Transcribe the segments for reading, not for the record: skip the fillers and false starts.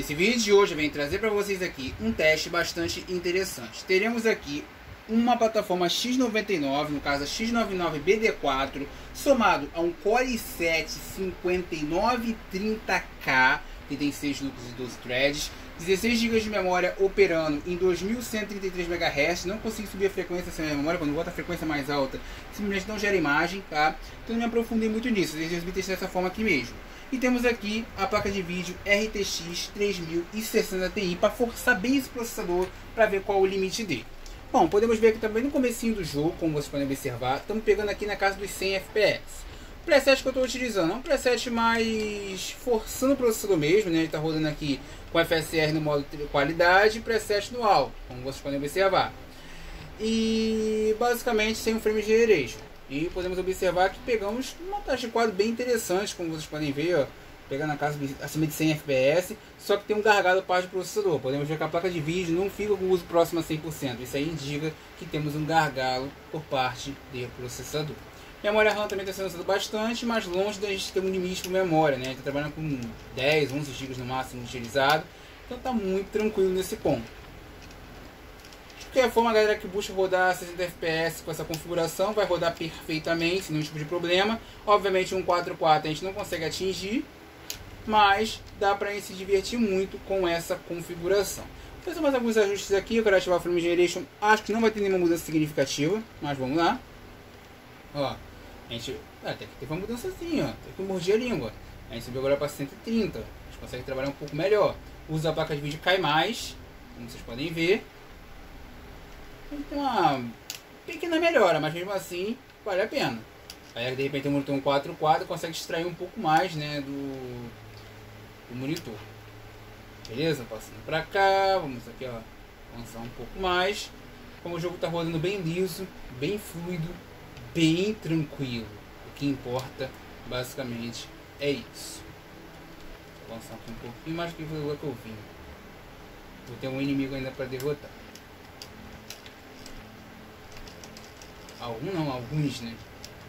Nesse vídeo de hoje eu venho trazer para vocês aqui um teste bastante interessante. Teremos aqui uma plataforma X99, no caso a X99BD4, somado a um Core i7 5930K, que tem 6 núcleos e 12 threads, 16 GB de memória operando em 2133 MHz. Não consigo subir a frequência sem a memória, quando bota a frequência mais alta, simplesmente não gera imagem, tá? Então não me aprofundei muito nisso, eu resolvi testar dessa forma aqui mesmo. E temos aqui a placa de vídeo RTX 3060 Ti para forçar bem esse processador para ver qual é o limite dele. Bom, podemos ver que também no comecinho do jogo, como vocês podem observar, estamos pegando aqui na casa dos 100 FPS. O preset que eu estou utilizando é um preset mais forçando o processador mesmo, né? Ele está rodando aqui com FSR no modo qualidade e preset no alto, como vocês podem observar. E basicamente sem um frame generation. E podemos observar que pegamos uma taxa de quadro bem interessante, como vocês podem ver, ó, pegando na casa acima de 100 FPS, só que tem um gargalo parte do processador. Podemos ver que a placa de vídeo não fica com uso próximo a 100%. Isso aí indica que temos um gargalo por parte do processador. Memória RAM também está sendo usada bastante, mas longe da gente ter um limite de memória, né? A gente está trabalhando com 10, 11 GB no máximo utilizado, então está muito tranquilo nesse ponto. De qualquer forma, a galera que busca rodar 60 FPS com essa configuração vai rodar perfeitamente, sem nenhum tipo de problema. Obviamente um 4.4 a gente não consegue atingir, mas dá para a gente se divertir muito com essa configuração. Vou fazer mais alguns ajustes aqui. Eu quero ativar o Frame Generation, acho que não vai ter nenhuma mudança significativa, mas vamos lá. Ó, a gente até que teve uma mudança assim, ó, até que eu mordi a língua. A gente subiu agora para 130, a gente consegue trabalhar um pouco melhor. O uso da placa de vídeo cai mais, como vocês podem ver. Tem uma pequena melhora, mas mesmo assim vale a pena. Aí de repente o monitor um 4.4 consegue extrair um pouco mais, né, do monitor. Beleza? Passando pra cá, vamos aqui, ó, avançar um pouco mais. Como o jogo está rodando bem liso, bem fluido, bem tranquilo. O que importa basicamente é isso. Vou avançar aqui um pouquinho mais do que o lugar que eu vim. Vou ter um inimigo ainda para derrotar. Alguns, né?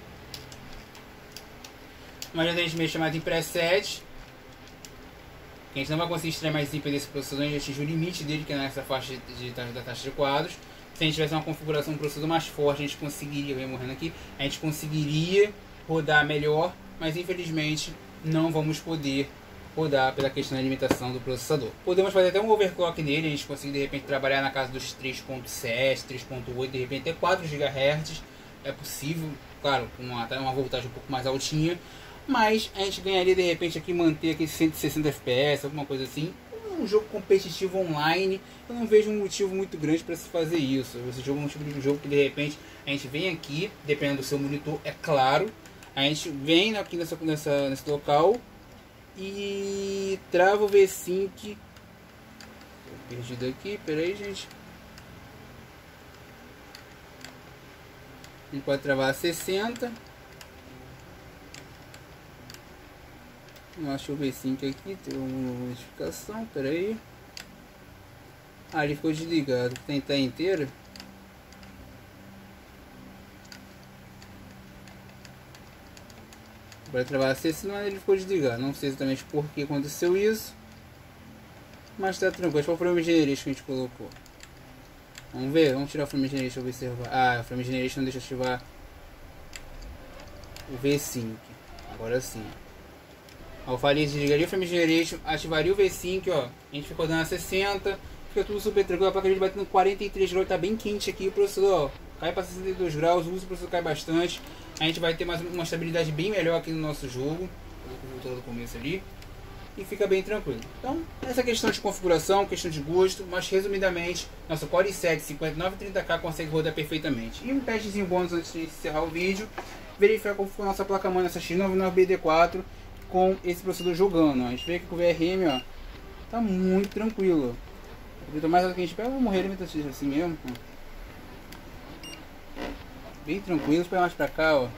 Mas a gente mexe chamado em preset, que a gente não vai conseguir extrair mais desempenho desse processador. A gente atingiu o limite dele, que é nessa faixa da taxa de quadros. Se a gente tivesse uma configuração do processador mais forte, a gente conseguiria, eu ia morrendo aqui, a gente conseguiria rodar melhor, mas infelizmente não vamos poder rodar pela questão da limitação do processador. Podemos fazer até um overclock nele, a gente consegue de repente trabalhar na casa dos 3.7, 3.8, de repente até 4 GHz, é possível, claro, com uma voltagem um pouco mais altinha, mas a gente ganharia de repente aqui manter aqui 160 FPS, alguma coisa assim. Um jogo competitivo online, eu não vejo um motivo muito grande para se fazer isso. Esse jogo é um tipo de jogo que de repente a gente vem aqui, dependendo do seu monitor, é claro, a gente vem aqui nesse local e trava o V-Sync. Tô perdido aqui, peraí, gente. A gente pode travar a 60. Deixa eu ver V-Sync aqui, tem uma notificação, peraí. Ah, ele ficou desligado. Vou tentar inteiro. Para travar a 60, mas ele ficou desligado. Não sei exatamente por que aconteceu isso, mas tá tranquilo. Acho que foi o Frame Generation que a gente colocou. Vamos ver, vamos tirar o Frame Generation, observar. Ah, o Frame Generation não deixa ativar o V-Sync. Agora sim. Eu falei, desligaria o Frame Generation, ativaria o V-Sync, ó. A gente ficou dando a 60, fica tudo super tranquilo. A placa de vídeo batendo 43 graus, tá bem quente aqui. O processador, ó, cai para 62 graus, o uso do processador cai bastante. A gente vai ter mais uma estabilidade bem melhor aqui no nosso jogo. Voltou do começo ali. E fica bem tranquilo. Então, essa questão de configuração, questão de gosto, mas resumidamente, nosso Core i7 5930K consegue rodar perfeitamente. E um testezinho bônus antes de encerrar o vídeo, verificar como ficou a nossa placa-mãe nessa X99BD4 com esse processador jogando. A gente vê que com o VRM, ó, tá muito tranquilo. Eu mais do que a gente pega, eu vou morrer assim mesmo. Ó. Bem tranquilo, para mais pra cá, ó.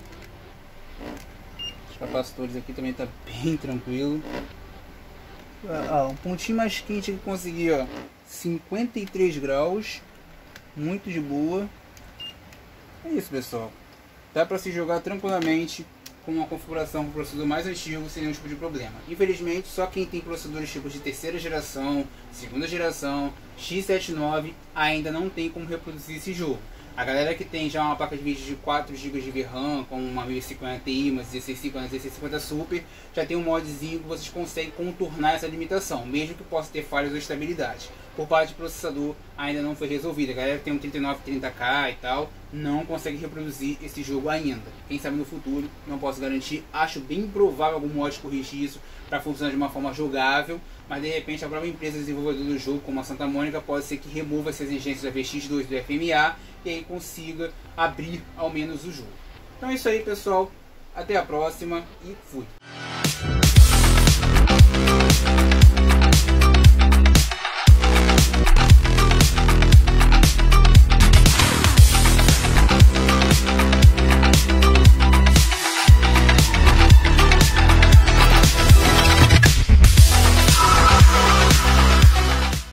Os capacitores aqui também tá bem tranquilo. Um pontinho mais quente que consegui, ó, 53 graus, muito de boa. É isso, pessoal. Dá para se jogar tranquilamente com uma configuração com o processador mais antigo sem nenhum tipo de problema. Infelizmente, só quem tem processadores tipos de terceira geração, segunda geração, x79 ainda não tem como reproduzir esse jogo. A galera que tem já uma placa de vídeo de 4 GB de VRAM, com uma 1050 Ti, uma 1650, 1650 Super, já tem um modzinho que vocês conseguem contornar essa limitação, mesmo que possa ter falhas ou estabilidade. Por parte do processador ainda não foi resolvida. A galera que tem um 3930K e tal, não consegue reproduzir esse jogo ainda. Quem sabe no futuro, não posso garantir. Acho bem provável algum mod corrigir isso para funcionar de uma forma jogável, mas de repente a própria empresa desenvolvedora do jogo, como a Santa Mônica, pode ser que remova essas exigências da VX2 do FMA e aí consiga abrir ao menos o jogo. Então é isso aí, pessoal. Até a próxima e fui!